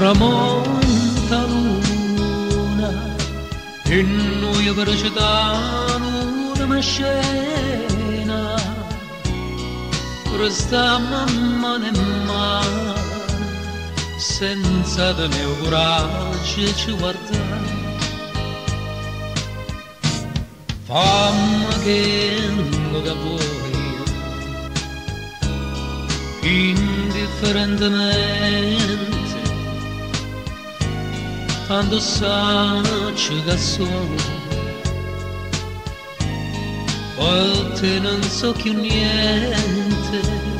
tramonta luna e noi per città una scena restammo mano in mano senza del mio coraggio ci guardare fammi che lo vuoi indifferentemente quando sai che sono volte non so più niente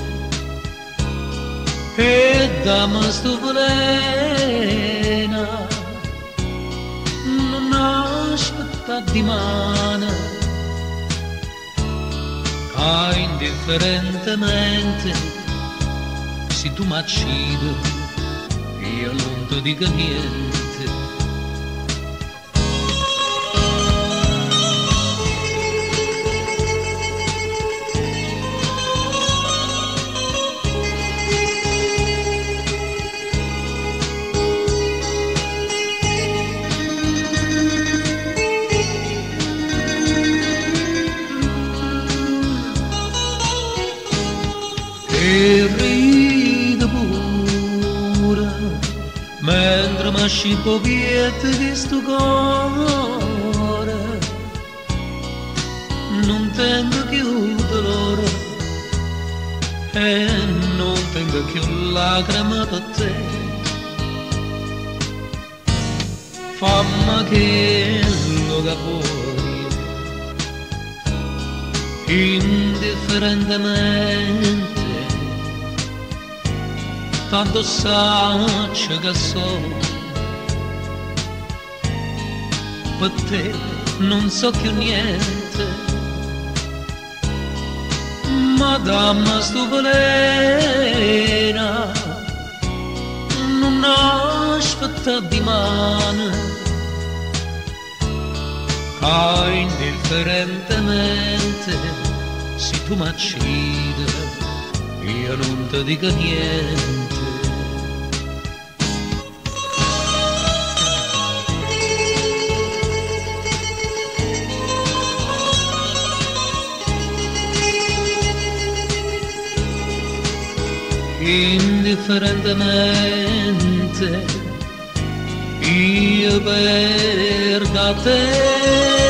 e dammi sto veleno non aspetta di mano che indifferentemente se tu mi uccidi io non ti dico niente. E rido pure mentre mi scippo via di sto cuore non tengo più dolore e non tengo più lacrime per te fammi che lo vuoi indifferentemente tanto sai che so per te non so più niente ma dammi sto veleno non aspetta di mano che indifferentemente se tu mi uccidi io non ti dico niente. Indifferentemente io perdo te